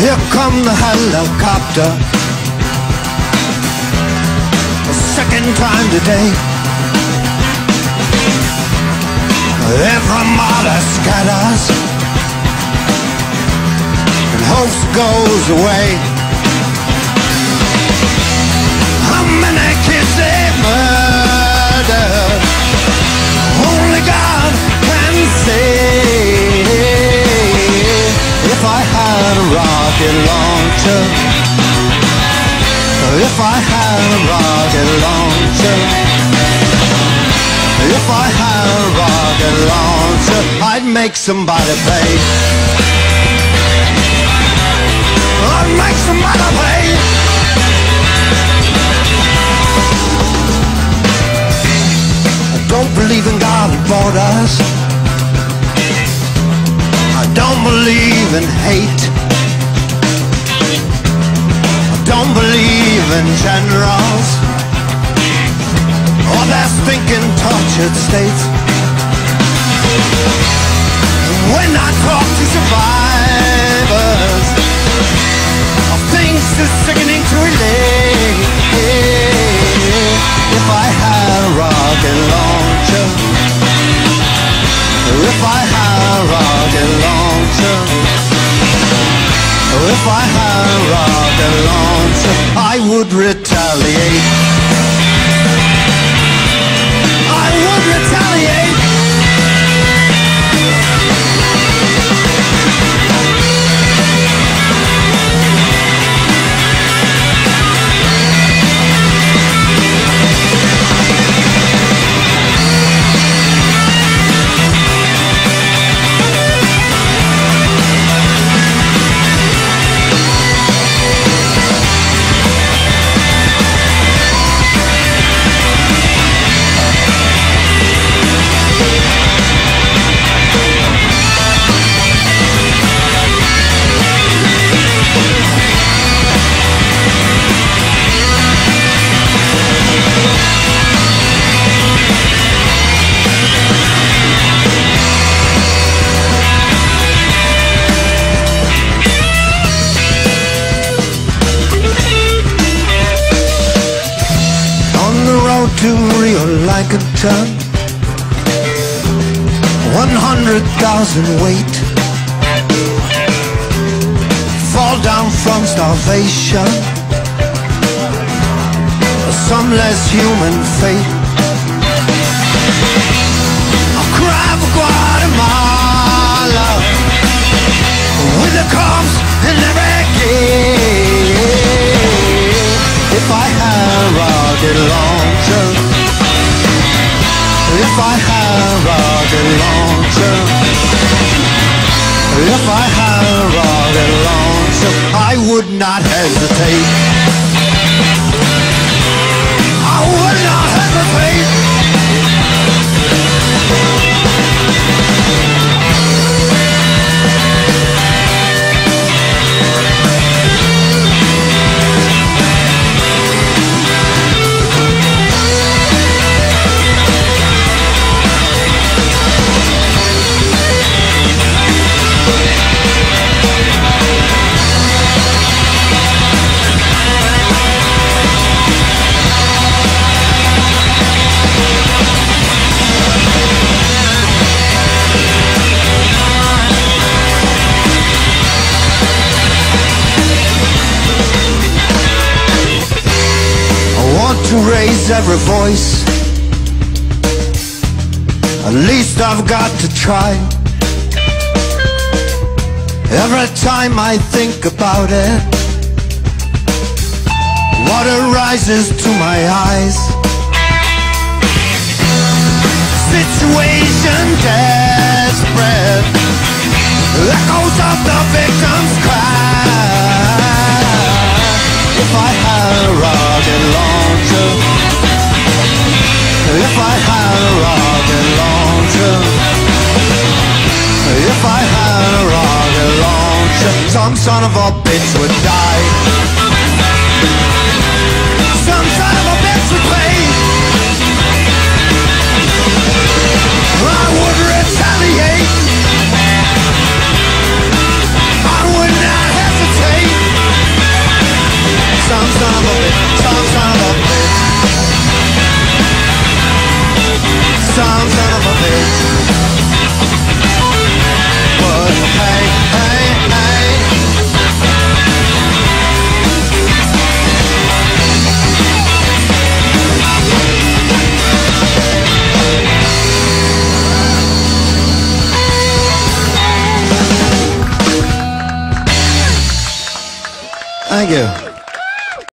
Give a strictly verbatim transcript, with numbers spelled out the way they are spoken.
Here come the helicopter, a second time today. Every martyr scatters and hope goes away. How many kids they murder, only God can say. If I had a rocket launcher, if I had a rocket launcher, if I had a rocket launcher, I'd make somebody pay. I'd make somebody pay. I don't believe in God who bought us. I don't believe in hate. I don't believe in generals or their stinking tortured states. When I talk to survivors of things too sickening to relate, if I had a rocket launcher, if I had a rocket launcher, if I had a rocket launcher, I would retaliate. I would retaliate. To Rio like a ton, one hundred thousand weight, fall down from starvation, some less human fate. I'll cry for Guatemala with the cops in every gate. If I had a rocket launcher, if I had a rocket launcher, if I had a rocket launcher, I would not hesitate. I would not hesitate. To raise every voice, at least I've got to try. Every time I think about it, water rises to my eyes. Situation desperate, echoes of the victim's cry. If I had a rocket launcher, if I had a rocket launcher, if I had a rocket launcher, some son of a bitch would die. Some son of a bitch would pay. I would retaliate. I would not hesitate. Thank you.